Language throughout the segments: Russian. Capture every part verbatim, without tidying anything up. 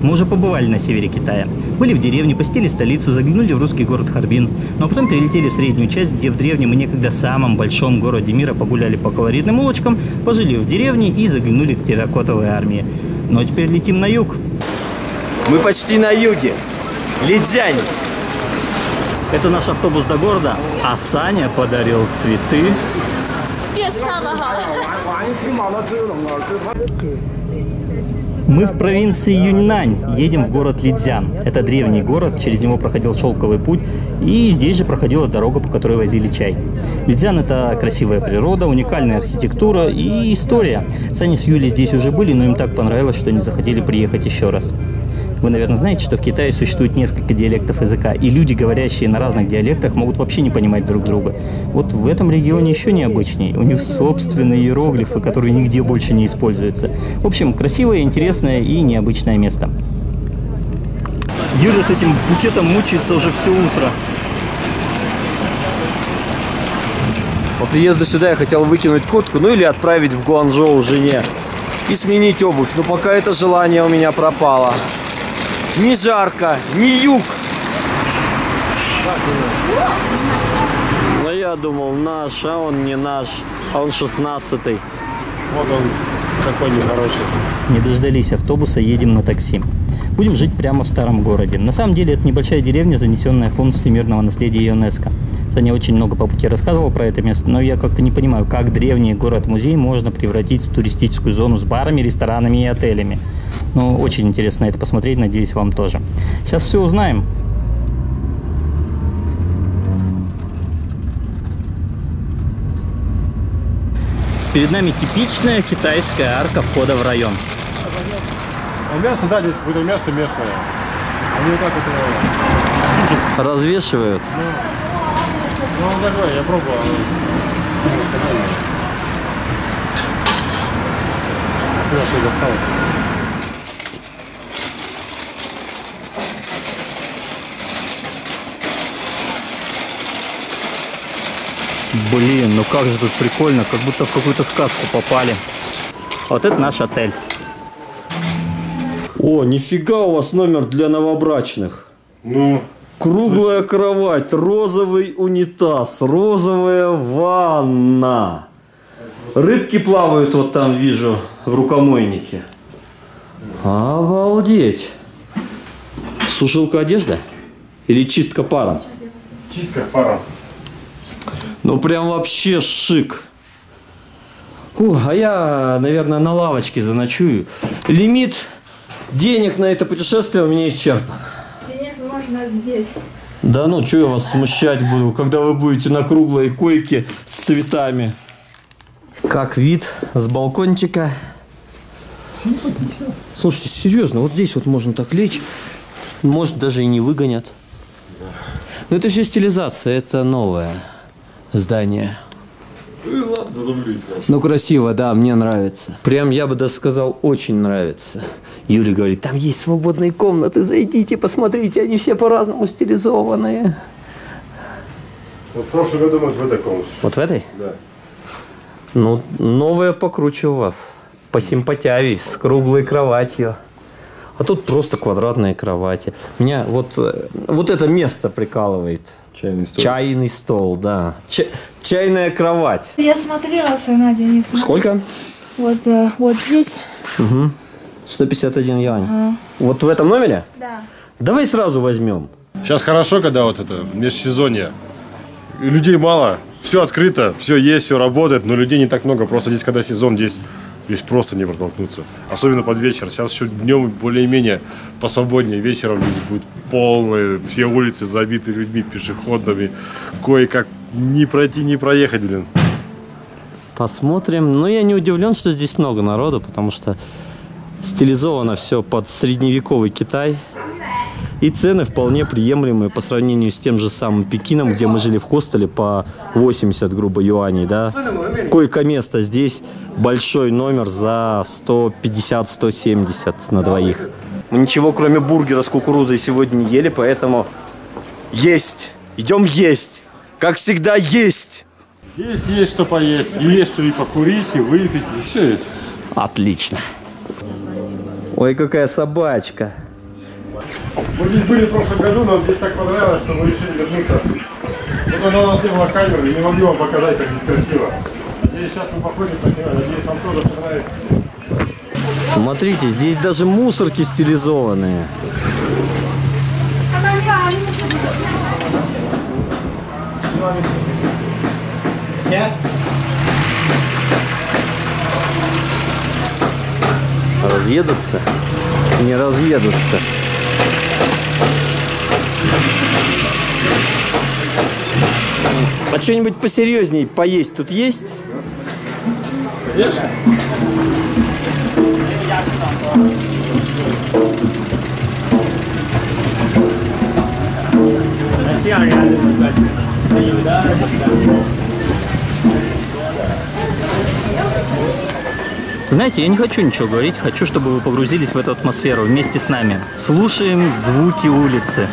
Мы уже побывали на севере Китая. Были в деревне, посетили столицу, заглянули в русский город Харбин. Ну а потом перелетели в среднюю часть, где в древнем и некогда самом большом городе мира погуляли по колоритным улочкам, пожили в деревне и заглянули к терракотовой армии. Ну а теперь летим на юг. Мы почти на юге. Лидзянь. Это наш автобус до города, а Саня подарил цветы. Мы в провинции Юньнань, едем в город Лидзян. Это древний город, через него проходил шелковый путь, и здесь же проходила дорога, по которой возили чай. Лидзян – это красивая природа, уникальная архитектура и история. Саня с Юлей здесь уже были, но им так понравилось, что они захотели приехать еще раз. Вы, наверное, знаете, что в Китае существует несколько диалектов языка, и люди, говорящие на разных диалектах, могут вообще не понимать друг друга. Вот в этом регионе еще необычнее. У них собственные иероглифы, которые нигде больше не используются. В общем, красивое, интересное и необычное место. Юля с этим букетом мучается уже все утро. По приезду сюда я хотел выкинуть куртку, ну или отправить в Гуанчжоу жене и сменить обувь, но пока это желание у меня пропало. Не жарко, не юг. Но я думал, наш, а он не наш, а он шестнадцатый. Вот он какой нехороший. Не дождались автобуса, едем на такси. Будем жить прямо в старом городе. На самом деле это небольшая деревня, занесенная в фонд всемирного наследия ЮНЕСКО. Саня очень много по пути рассказывал про это место, но я как-то не понимаю, как древний город-музей можно превратить в туристическую зону с барами, ресторанами и отелями. Ну, очень интересно это посмотреть, надеюсь, вам тоже. Сейчас все узнаем. Перед нами типичная китайская арка входа в район. А мясо, да, здесь какое-то мясо местное. Они вот так вот сушат. Развешивают. Ну, ну он такой, я пробовал. Все досталось. Блин, ну как же тут прикольно, как будто в какую-то сказку попали. Вот это наш отель. О, нифига у вас номер для новобрачных. Ну, Круглая кровать, розовый унитаз, розовая ванна. Рыбки плавают вот там, вижу, в рукомойнике. Обалдеть. Сушилка одежды? Или чистка паром? чистка паром. Ну прям вообще шик. Фу, а я, наверное, на лавочке заночую. Лимит денег на это путешествие у меня исчерпан. Денис, можно здесь. Да ну, что я вас смущать буду, когда вы будете на круглой койке с цветами. Как вид с балкончика. Слушайте, серьезно, вот здесь вот можно так лечь. Может, даже и не выгонят. Но это все стилизация, это новое здание. Ну ладно, задублюсь. Ну красиво, да, мне нравится. Прям, я бы даже сказал, очень нравится. Юля говорит, там есть свободные комнаты, зайдите, посмотрите, они все по-разному стилизованные. Вот в прошлом году мы в этой комнате. Вот в этой? Да. Ну, новая покруче у вас. Посимпатявей, с круглой кроватью. А тут просто квадратные кровати. Меня вот, вот это место прикалывает. Чайный стол. Чайный стол, да. Ча чайная кровать. Я смотрела, Саня, Денис. Сколько? Вот, э, вот здесь. Угу. сто пятьдесят один юань. Ага. Вот в этом номере? Да. Давай сразу возьмем. Сейчас хорошо, когда вот это межсезонье. Людей мало, все открыто, все есть, все работает, но людей не так много. Просто здесь, когда сезон, здесь, здесь просто не протолкнуться. Особенно под вечер. Сейчас еще днем более-менее посвободнее. Вечером здесь будет полные, все улицы забиты людьми, пешеходными. Кое-как не пройти, не проехать, блин. Посмотрим. Но я не удивлен, что здесь много народу, потому что стилизовано все под средневековый Китай. И цены вполне приемлемые по сравнению с тем же самым Пекином, где мы жили в хостеле по восемьдесят, грубо, юаней, да. Койко-место здесь, большой номер за сто пятьдесят — сто семьдесят на двоих. Мы ничего, кроме бургера с кукурузой, сегодня не ели, поэтому есть. Идем есть. Как всегда, есть. Есть, есть что поесть, и есть что и покурить, и выпить, и все есть. Отлично. Ой, какая собачка. Мы здесь были в прошлом году, нам здесь так понравилось, что мы решили вернуться. Вот тогда у нас не было камеры, и не могли вам показать, как здесь красиво. Надеюсь, сейчас мы походим, поснимаем. Надеюсь, вам тоже понравится. Смотрите, здесь даже мусорки стилизованные. Разъедутся? Не разъедутся. А что-нибудь посерьезней поесть тут есть? Конечно. Знаете, я не хочу ничего говорить, хочу, чтобы вы погрузились в эту атмосферу вместе с нами. Слушаем звуки улицы.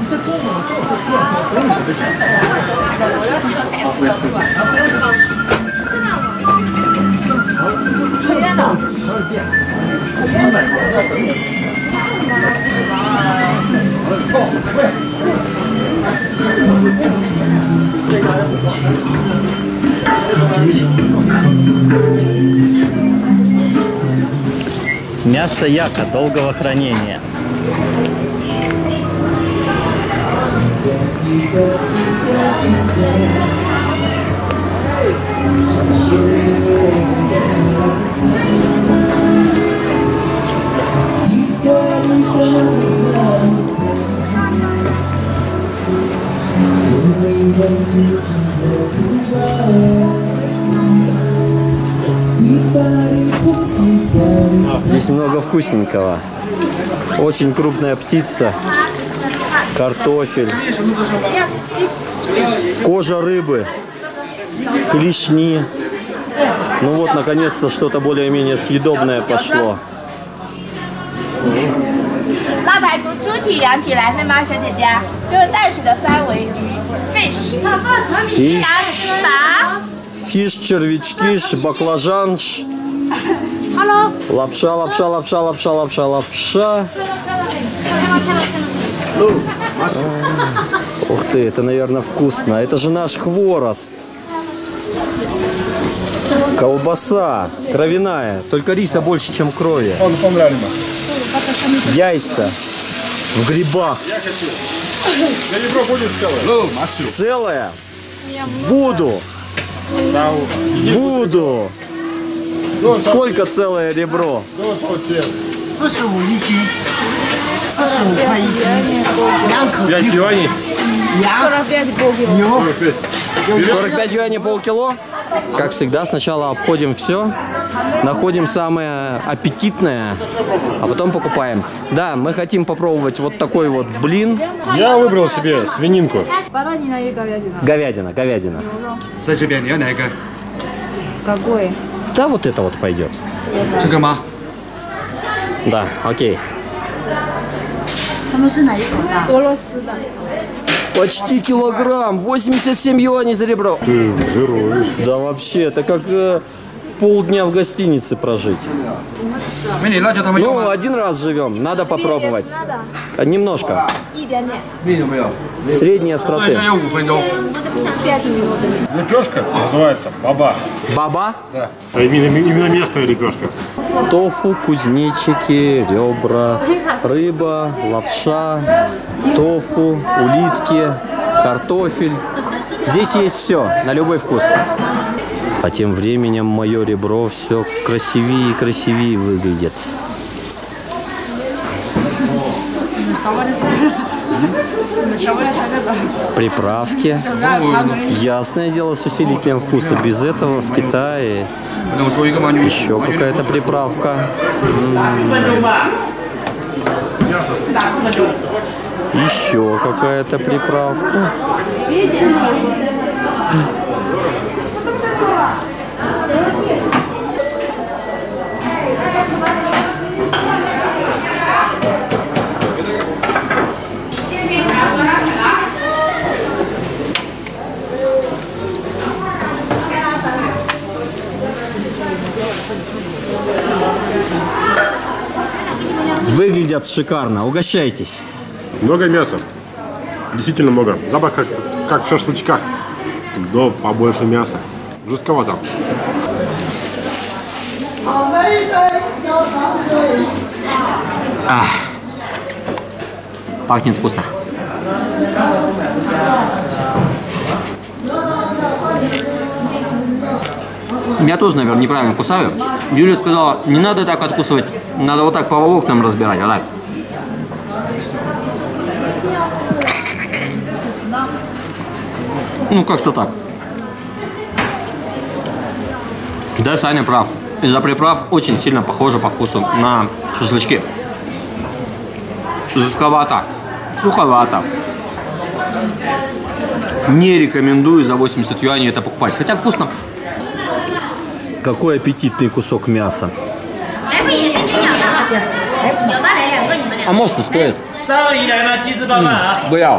Мясо яка долгого хранения. Здесь много вкусненького. Очень крупная птица, картофель, кожа рыбы, клешни. Ну вот, наконец-то что-то более-менее съедобное пошло. 腊排骨、猪蹄、羊蹄、来菲猫小姐姐，就是袋鼠的三文鱼 fish， И 牙丝麻。 фиш, червячки, ш, баклажан, ш. Hello。 Лапша, лапша, лапша, лапша, лапша, лапша. Ух ты, это, наверное, вкусно. Это же наш хворост. Колбаса кровяная, только риса больше, чем крови. Яйца в грибах. Я ребро будет целое? Целое? Буду. Буду. Сколько целое ребро? пять юаней. сорок пять юаней полкило. Как всегда, сначала обходим все, находим самое аппетитное, а потом покупаем. Да, мы хотим попробовать вот такой вот блин. Я выбрал себе свининку. Говядина, говядина. Какой? Да, вот это вот пойдет. Да, окей. Почти килограмм, восемьдесят семь юаней за ребро. Ты жируешь. Да вообще, это как э, полдня в гостинице прожить. Ну, один раз живем, надо попробовать. Немножко. Средней остроты. Лепешка называется баба. Баба? Да. Это именно, именно местная лепешка. Тофу, кузнечики, ребра, рыба, лапша, тофу, улитки, картофель. Здесь есть все, на любой вкус. А тем временем мое ребро все красивее и красивее выглядит. Приправки. Ясное дело, с усилителем вкуса. Без этого в Китае еще какая-то приправка. Еще какая-то приправка. Выглядят выглядят шикарно. Угощайтесь. Много мяса. Действительно много. Запах как, как в шашлычках. Но побольше мяса. Жестковато. А, пахнет вкусно. Я тоже, наверное, неправильно кусаю. Юлия сказала, не надо так откусывать, надо вот так по волокнам разбирать. Вот так. Ну, как-то так. Да, Саня прав. Из-за приправ очень сильно похоже по вкусу на шашлычки. Жестковато, суховато. Не рекомендую за восемьдесят юаней это покупать. Хотя вкусно. Какой аппетитный кусок мяса. А может и стоит. М, Бляу.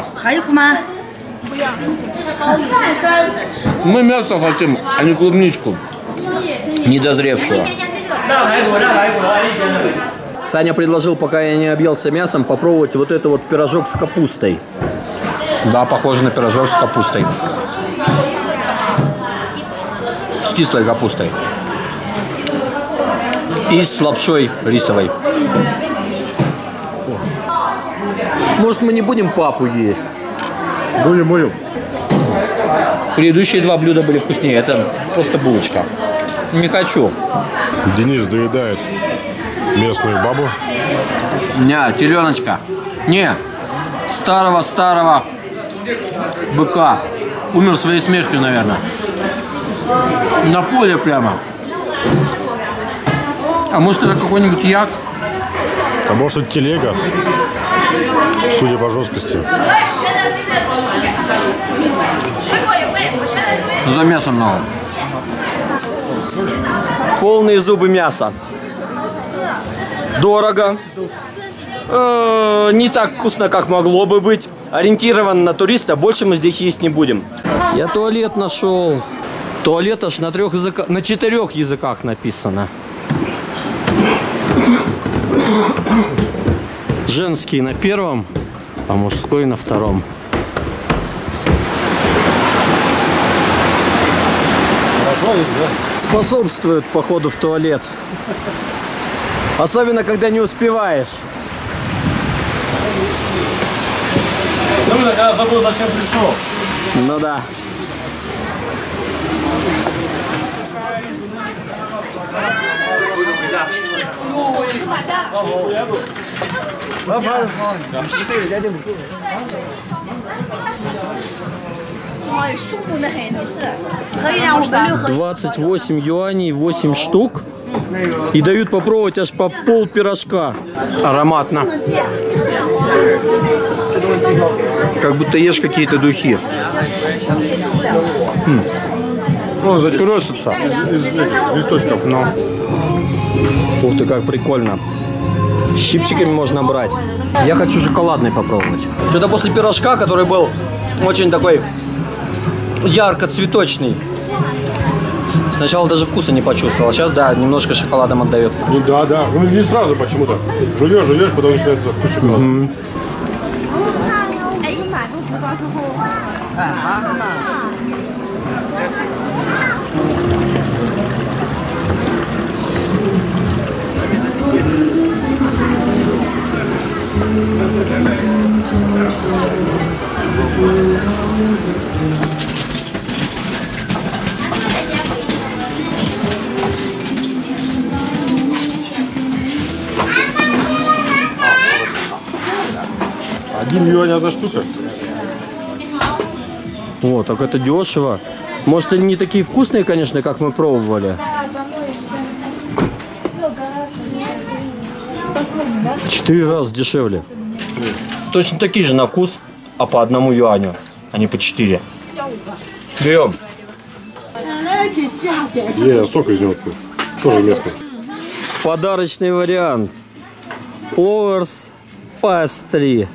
Мы мясо хотим, а не клубничку. Недозревшую. Саня предложил, пока я не объелся мясом, попробовать вот это вот пирожок с капустой. Да, похоже на пирожок с капустой. С кислой капустой. И с лапшой рисовой. Может, мы не будем папу есть? Будем, будем. Предыдущие два блюда были вкуснее. Это просто булочка. Не хочу. Денис доедает местную бабу. Не, теленочка. Не, старого-старого быка. Умер своей смертью, наверное. На поле прямо. А может, это какой-нибудь як? А может, это телега? Судя по жесткости. За мясо много. Полные зубы мяса. Дорого. Э, не так вкусно, как могло бы быть. Ориентирован на туриста. Больше мы здесь есть не будем. Я туалет нашел. Туалет аж на трех языках, на четырех языках написано. Женский на первом, а мужской на втором. Способствует походу в туалет. Особенно, когда не успеваешь. Особенно, когда забыл, зачем пришел. Ну да. двадцать восемь юаней, восемь штук. И дают попробовать аж по пол пирожка. Ароматно. Как будто ешь какие-то духи. Он закрошится из, из листочков. Но. Ух ты, как прикольно. Щипчиками можно брать. Я хочу шоколадный попробовать. Что-то после пирожка, который был очень такой ярко-цветочный. Сначала даже вкуса не почувствовал. Сейчас, да, немножко шоколадом отдает. Ну да, да. Ну не сразу почему-то. Жуешь, жуешь, потом начинается вкус шоколада. Mm-hmm. Один юань одна штука. О, так это дешево. Может, они не такие вкусные, конечно, как мы пробовали. В четыре раза дешевле. Точно такие же на вкус, а по одному юаню, а не по четыре. Берем. Я сок из него пью. Тоже местный. Подарочный вариант. Flowers Pastry.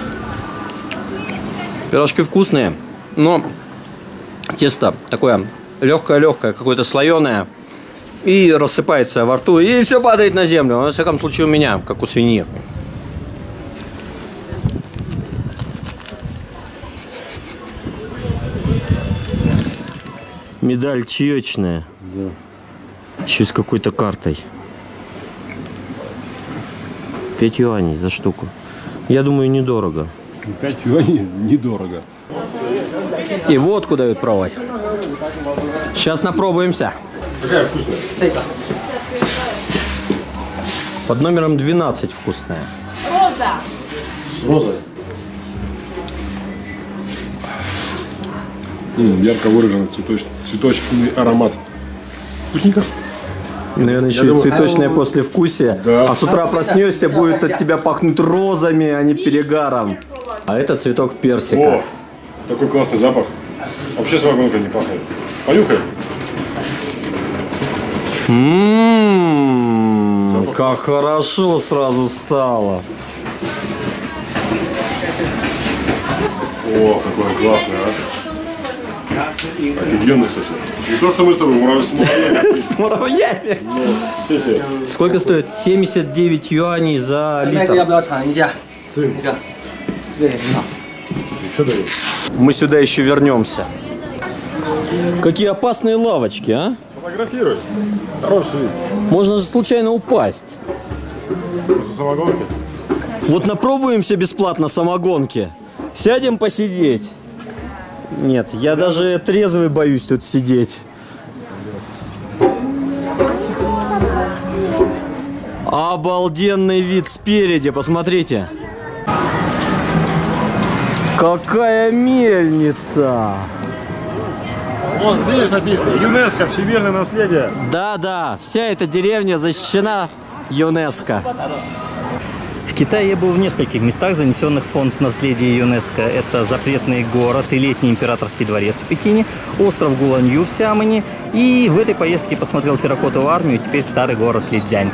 Пирожки вкусные, но тесто такое легкое-легкое, какое-то слоеное, и рассыпается во рту, и все падает на землю. Во всяком случае у меня, как у свиньи. Медаль чаечная. Да. Еще с какой-то картой. пять юаней за штуку. Я думаю, недорого. пять юаней недорого. И водку дают пробовать. Сейчас напробуемся. Какая вкусная? Под номером двенадцать вкусная. Роза. Роза. М, ярко выраженный цветоч... цветочный аромат. Вкусненько. Наверное, еще Я и думаю- цветочное послевкусие. Да. А с утра проснешься, будет от тебя пахнуть розами, а не перегаром. А это цветок персика. О, такой классный запах. Вообще самогонка не пахнет. Понюхай. Ммм, как хорошо сразу стало. О, какой классный, а. Офигенный, кстати. Не то, что мы с тобой муравьи с муравьями. С муравьями. Но, кстати, Сколько стоит? семьдесят девять юаней за 那个要 литр. 不要尝一下？ цин. 那个，这个也很好。 Что дают? Мы сюда еще вернемся. Какие опасные лавочки, а? Фотографируй. Хороший вид. Можно же случайно упасть. Просто самогонки. Вот напробуемся бесплатно самогонки. Сядем посидеть. Нет, я даже трезвый боюсь тут сидеть. Обалденный вид спереди, посмотрите. Какая мельница! Вон, видишь, написано ЮНЕСКО, всемирное наследие. Да-да, вся эта деревня защищена ЮНЕСКО. В Китае я был в нескольких местах, занесенных в фонд наследия ЮНЕСКО. Это запретный город и летний императорский дворец в Пекине, остров Гуланью в Сиамэне. И в этой поездке посмотрел терракотовую армию, теперь старый город Лидзянь.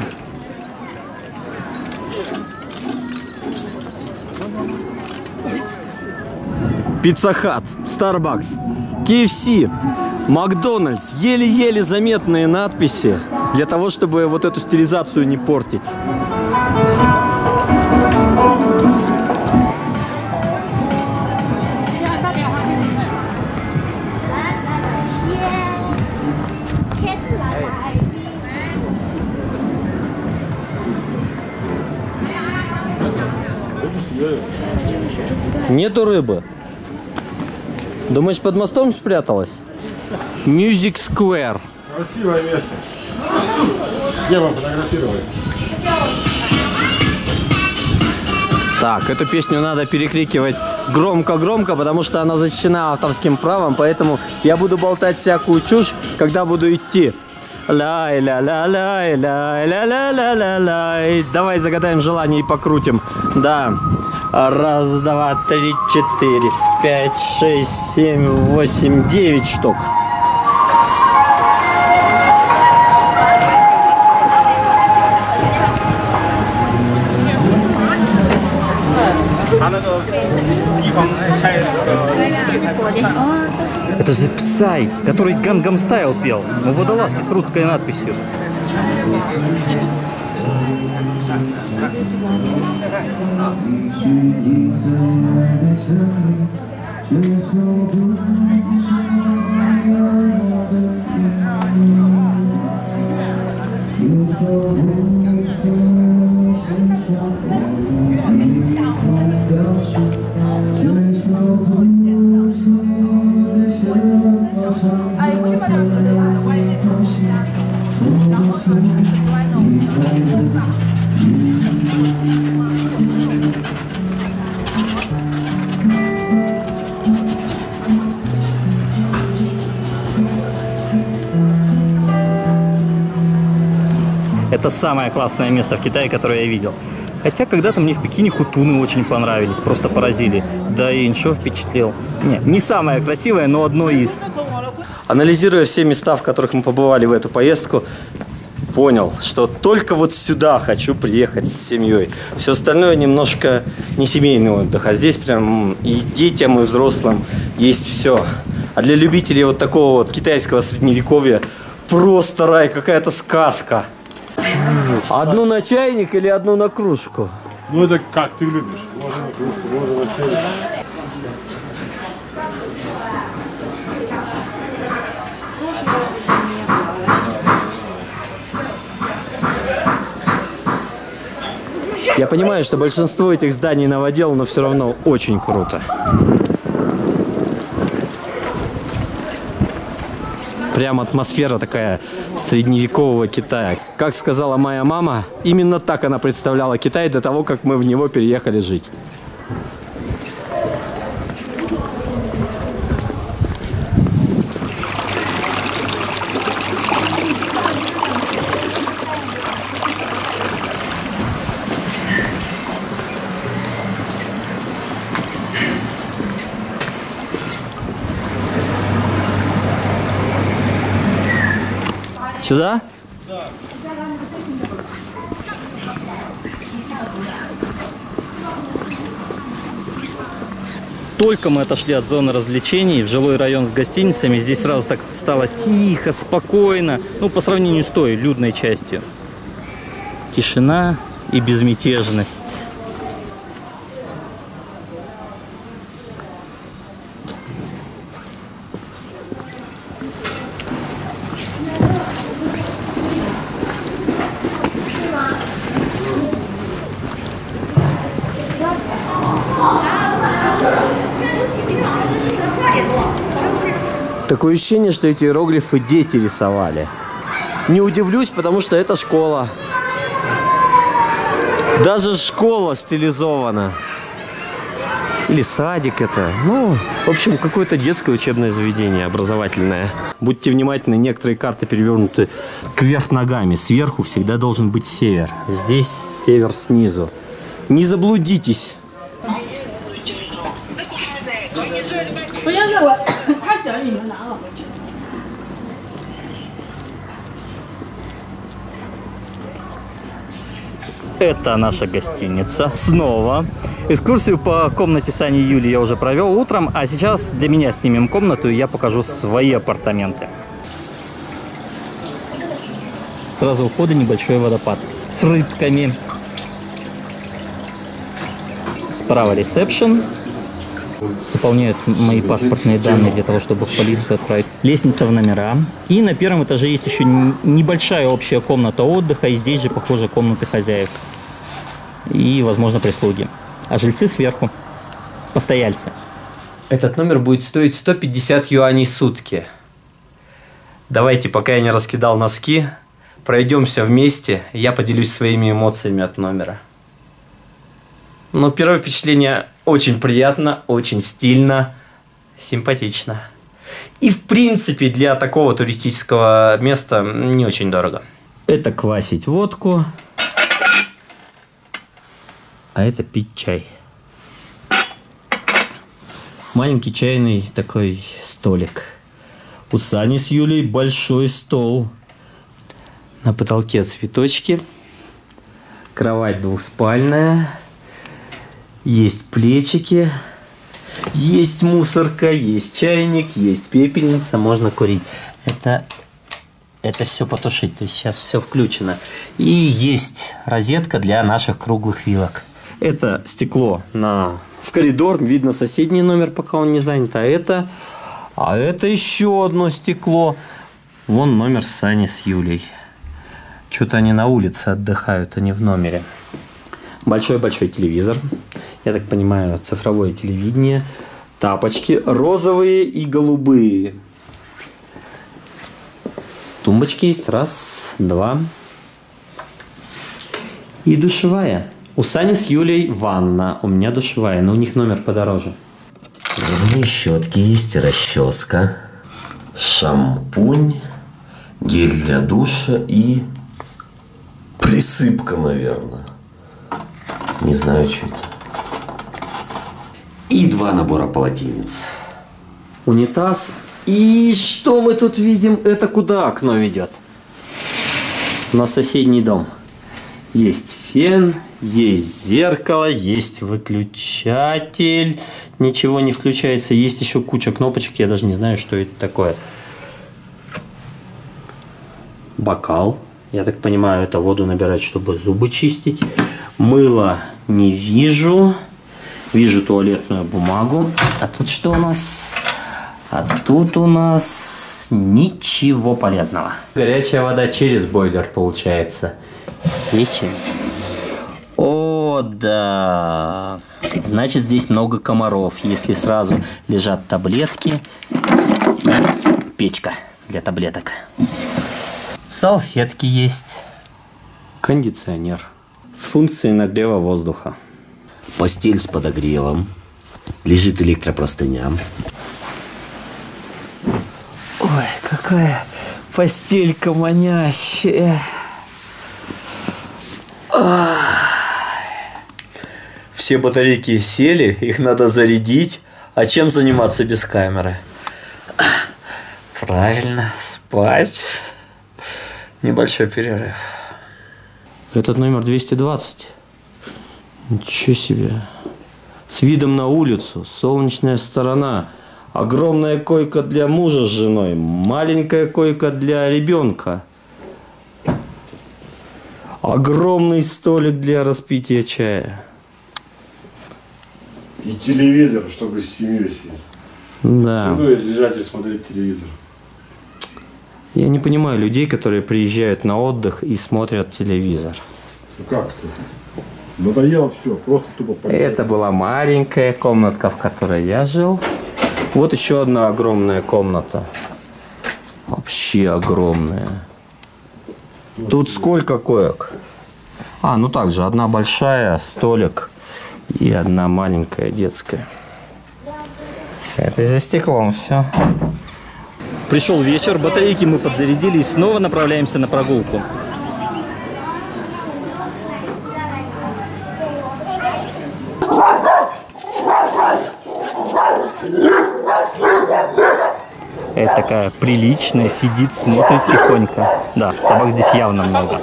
Пицца Хат, Старбакс, кей эф си, Макдональдс. Еле-еле заметные надписи для того, чтобы вот эту стилизацию не портить. Нету рыбы. Думаешь, под мостом спряталась? Music Square. Красивое место. Где вам фотографировать? Так, эту песню надо перекрикивать громко-громко, потому что она защищена авторским правом, поэтому я буду болтать всякую чушь, когда буду идти. Лай ля ля лай лай ля ля ля ля лай. Давай загадаем желание и покрутим. Да. Раз, два, три, четыре, пять, шесть, семь, восемь, девять штук. Это же Псай, который Гангам Стайл пел. У водолазки с русской надписью. Это самое классное место в Китае, которое я видел. Хотя когда-то мне в Пекине хутуны очень понравились, просто поразили. Да и Иншо впечатлил. Не, не самое красивое, но одно из. Анализируя все места, в которых мы побывали в эту поездку, понял, что только вот сюда хочу приехать с семьей. Все остальное немножко не семейный отдых, а здесь прям и детям, и взрослым есть все. А для любителей вот такого вот китайского средневековья просто рай, какая-то сказка. Одну на чайник или одну на кружку? Ну это как ты любишь. Можно на кружку, можно на чайник. Я понимаю, что большинство этих зданий новодел, но все равно очень круто. Прям атмосфера такая средневекового Китая. Как сказала моя мама, именно так она представляла Китай до того, как мы в него переехали жить. Сюда? Только мы отошли от зоны развлечений в жилой район с гостиницами, здесь сразу так стало тихо, спокойно, ну, по сравнению с той людной частью. Тишина и безмятежность. Такое ощущение, что эти иероглифы дети рисовали. Не удивлюсь, потому что это школа. Даже школа стилизована. Или садик это. Ну, в общем, какое-то детское учебное заведение, образовательное. Будьте внимательны, некоторые карты перевернуты кверх ногами. Сверху всегда должен быть север. Здесь север снизу. Не заблудитесь. Это наша гостиница. Снова. Экскурсию по комнате Сани и Юли я уже провел утром, а сейчас для меня снимем комнату, и я покажу свои апартаменты. Сразу у входа небольшой водопад с рыбками. Справа ресепшн. Заполняют мои паспортные данные для того, чтобы в полицию отправить. Лестница в номера. И на первом этаже есть еще небольшая общая комната отдыха. И здесь же, похоже, комнаты хозяев. И, возможно, прислуги. А жильцы сверху. Постояльцы. Этот номер будет стоить сто пятьдесят юаней в сутки. Давайте, пока я не раскидал носки, пройдемся вместе. И я поделюсь своими эмоциями от номера. Но первое впечатление очень приятно, очень стильно, симпатично. И в принципе для такого туристического места не очень дорого. Это квасить водку, а это пить чай. Маленький чайный такой столик. У Сани с Юлей большой стол. На потолке цветочки. Кровать двухспальная. Есть плечики, есть мусорка, есть чайник, есть пепельница, можно курить. Это, это все потушить, то есть сейчас все включено. И есть розетка для наших круглых вилок. Это стекло на... в коридор, видно соседний номер, пока он не занят, а это... А это еще одно стекло. Вон номер Сани с Юлей. Что-то они на улице отдыхают, а не в номере. Большой-большой телевизор. Я так понимаю, цифровое телевидение. Тапочки розовые и голубые. Тумбочки есть. Раз, два. И душевая. У Сани с Юлей ванна. У меня душевая, но у них номер подороже. Зубные щетки есть, расческа, шампунь, гель для душа и присыпка, наверное. Не знаю, что это. И два набора полотенец. Унитаз. И что мы тут видим? Это куда окно ведет? На соседний дом. Есть фен, есть зеркало, есть выключатель. Ничего не включается. Есть еще куча кнопочек. Я даже не знаю, что это такое. Бокал. Я так понимаю, это воду набирать, чтобы зубы чистить. Мыло не вижу. Вижу туалетную бумагу. А тут что у нас? А тут у нас ничего полезного. Горячая вода через бойлер получается. Есть что-нибудь? О, да. Значит, здесь много комаров. Если сразу лежат таблетки и печка для таблеток. Салфетки есть. Кондиционер с функцией нагрева воздуха. Постель с подогревом. Лежит электропростыня. Ой, какая постелька манящая. Все батарейки сели, их надо зарядить. А чем заниматься без камеры? Правильно, спать. Небольшой перерыв. Этот номер двести двадцать. Ничего себе. С видом на улицу, солнечная сторона. Огромная койка для мужа с женой. Маленькая койка для ребенка. Огромный столик для распития чая. И телевизор, чтобы с семьей сидеть. Да. Сюда лежать и смотреть телевизор. Я не понимаю людей, которые приезжают на отдых и смотрят телевизор. Ну как? Надоело все, просто тупо полетело. Это была маленькая комнатка, в которой я жил. Вот еще одна огромная комната. Вообще огромная. Тут сколько коек? А, ну также одна большая, столик и одна маленькая детская. Это за стеклом все. Пришел вечер, батарейки мы подзарядили и снова направляемся на прогулку. Это такая приличная, сидит, смотрит тихонько. Да, собак здесь явно много.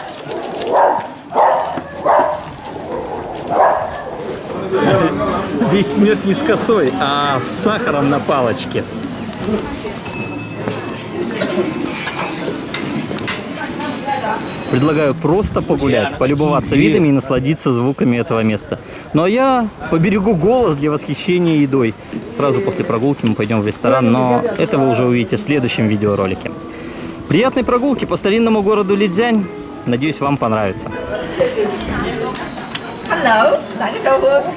Здесь смерть не с косой, а с сахаром на палочке. Предлагаю просто погулять, полюбоваться видами и насладиться звуками этого места. Ну а я поберегу голос для восхищения едой. Сразу после прогулки мы пойдем в ресторан, но это вы уже увидите в следующем видеоролике. Приятной прогулки по старинному городу Лидзянь. Надеюсь, вам понравится. Hello, lại cái trâu hương.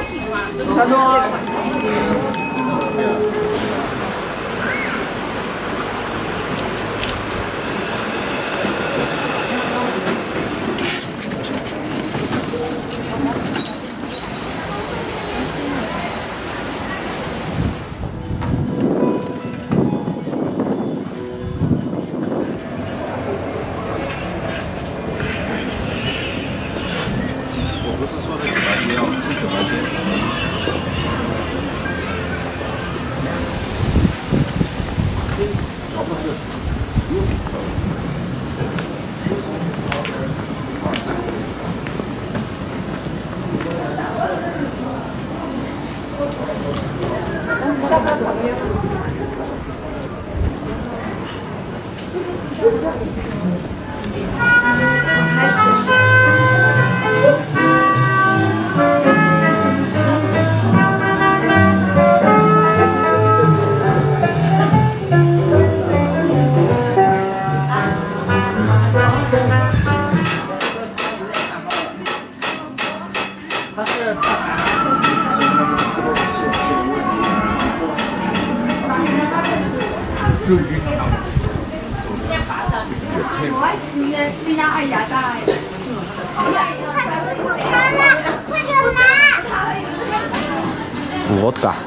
Водка.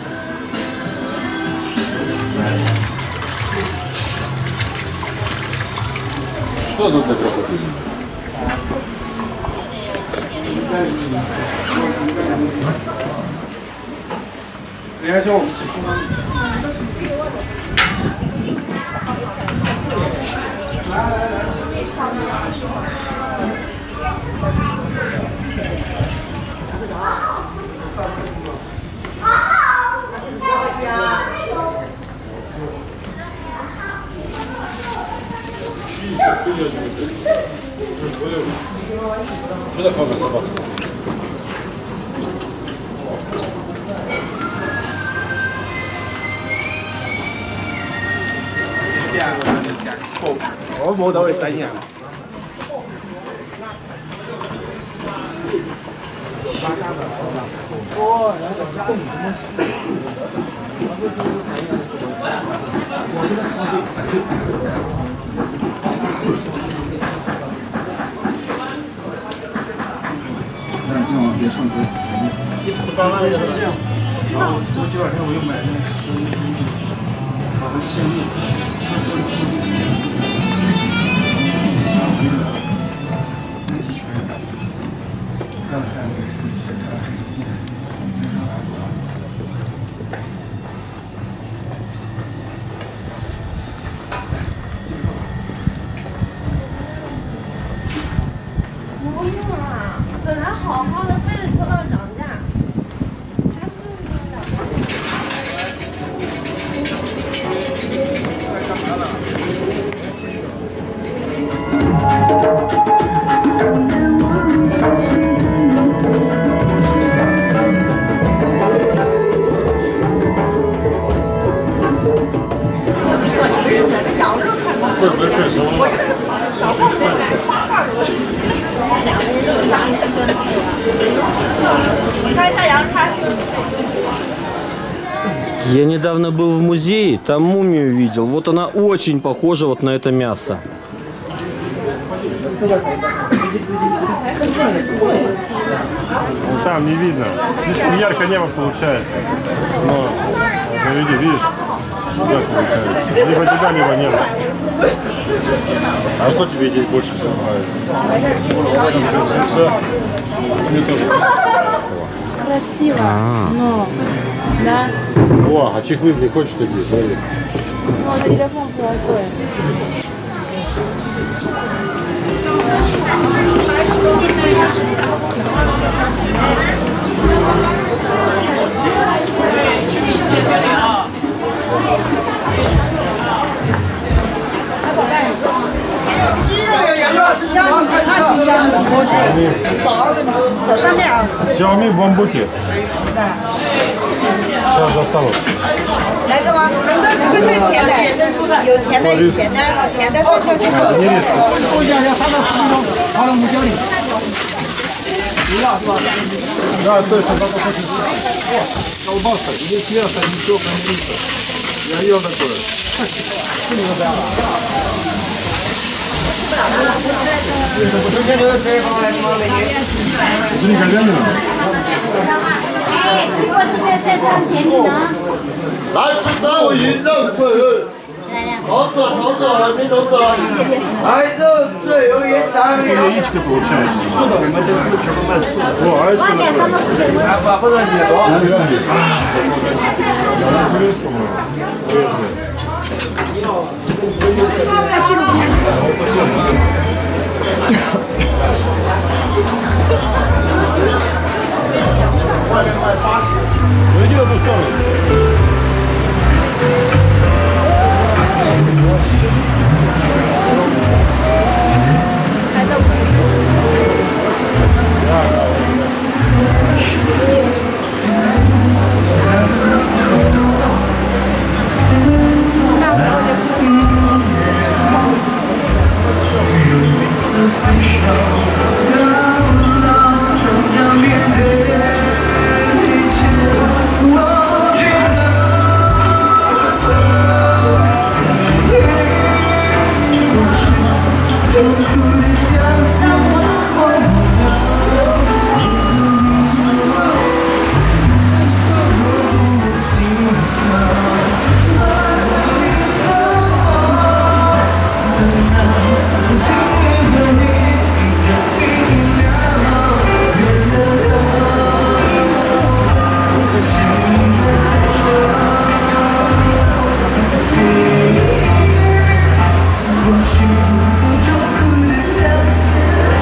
Что тут такое? Приятел. Что так много собак стало? 我冇到你仔呀！ 吃饭了，就是这样。知道，这这两天我又买那个，好的鲜蜜。看看这个夫妻，看看夫妻。 不用啊，本来好好的，非得拖到涨价。 会不会睡熟了？ Я недавно был в музее, там мумию видел. Вот она очень похожа вот на это мясо. Там не видно. Слишком ярко небо получается. Но заведи, видишь? Так получается. Либо тебя, либо нет. А что тебе здесь больше всего нравится? Все. Мне тоже. Красиво, но... Да. О, а чехлы не хочешь такие? Смотри. Но телефон плохой. Xiaomi в бамбуке. Сейчас достану. 来个吗？这个是甜的，甜的、酥的，有甜的、甜的、甜的是小青桃。 我讲要三到十分钟，好了，我教你。不要是吧？ Да, точно, папа хочет. О, колбаса, здесь мясо, ничего, конфликта. Я ел такое. Это не говядина? 哎，吃过这边这张甜品呢？ 来吃三文鱼肉嘴，头子头子还没头子。来肉嘴鱿鱼三文鱼。 Яичко получается. О, а это что такое?